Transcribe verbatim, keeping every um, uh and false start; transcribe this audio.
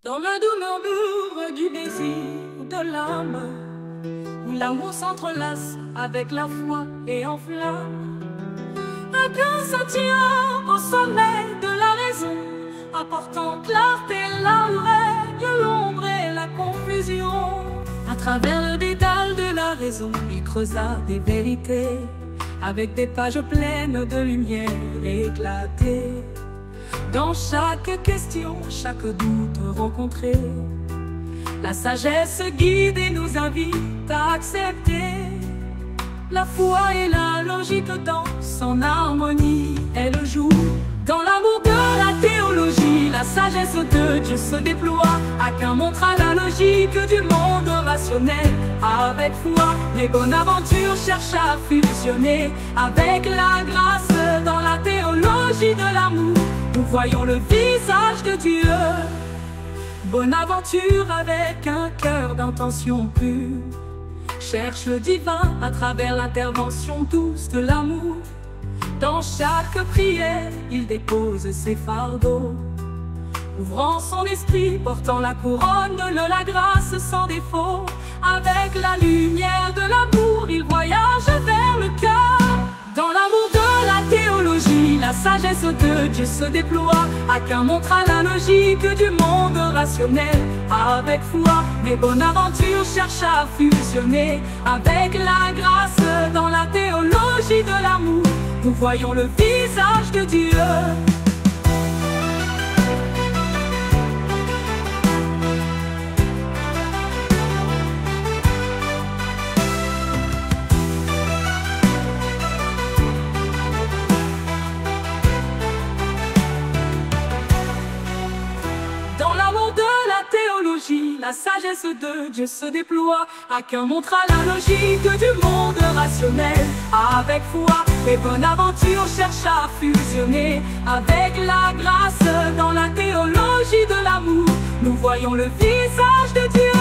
Dans le doux murmure du désir de l'âme, où l'amour s'entrelace avec la foi et enflamme, un cœur se tient au sommet de la raison, apportant clarté là où règne l'ombre et la confusion. À travers le dédale de la raison, il creusa des vérités, avec des pages pleines de lumière éclatée. Dans chaque question, chaque doute rencontré, la sagesse guide et nous invite à accepter. La foi et la logique dansent en harmonie, elle joue. Dans l'amour de la théologie, la sagesse de Dieu se déploie. Chacun montre la logique du monde rationnel. Avec foi, les bonnes aventures cherchent à fusionner. Avec la grâce dans la théologie de l'amour, nous voyons le visage de Dieu. Bonne aventure avec un cœur d'intention pure, cherche le divin à travers l'intervention douce de l'amour. Dans chaque prière, il dépose ses fardeaux, ouvrant son esprit, portant la couronne de la grâce sans défaut. Avec la lumière de l'amour, il voyage vers le cœur. Dans l'amour de la théologie, la sagesse de Dieu se déploie. Chacun montre la logique du monde rationnel. Avec foi, les bonnes aventures cherchent à fusionner. Avec la grâce dans la théologie de l'amour, nous voyons le visage de Dieu. Dans l'amour de la théologie, la sagesse de Dieu se déploie. Chacun montre la logique du monde rationnel. Avec foi, les bonnes aventures cherchent à fusionner. Avec la grâce dans la théologie de l'amour, nous voyons le visage de Dieu.